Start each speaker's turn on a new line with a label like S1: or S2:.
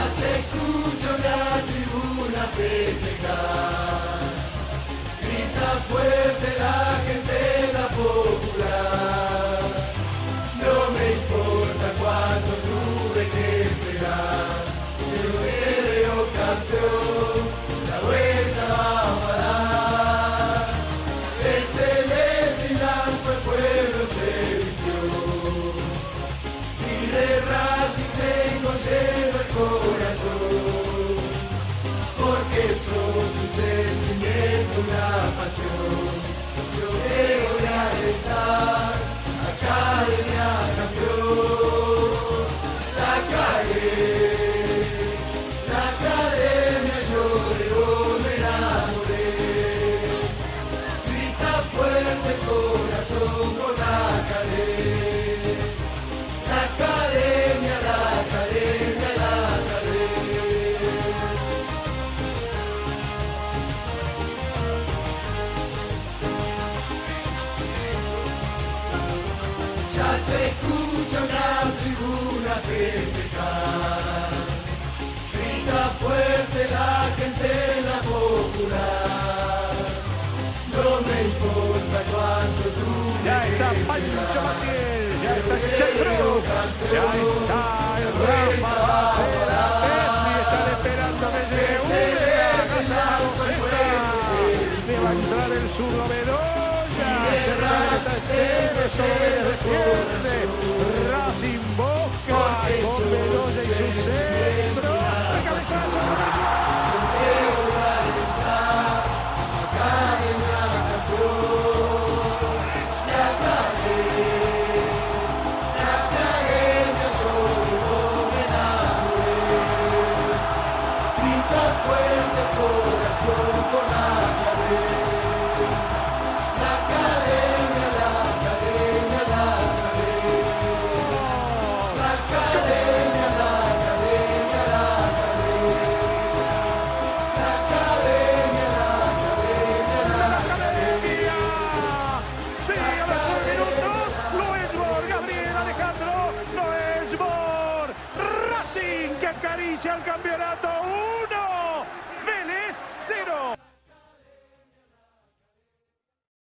S1: se escucha una tribuna festejar. Grita fuerte la gente, la popular. No me importa cuánto tuve que esperar. Si lo veo campeón, la vuelta vamos a dar. De celeste y blanco el pueblo se vistió. Y de Racing tengo lleno el corazón. Porque sos un sentimiento, una pasión. Yo te voy a alentar, Academia campeón. La academia yo de vos me enamoré. Grita fuerte el corazón con la academia. La academia, la academia, la academia. Ya se escucha una tribuna festejar. Grita fuerte la gente, la popular. No me importa cuánto tú
S2: Ya está Pancho Matiel, ya está el centro, ya está el Rafa, Petri, están esperando desde una, va a entrar el zurdo Bedoya, cerca de esta Esteves, sobre el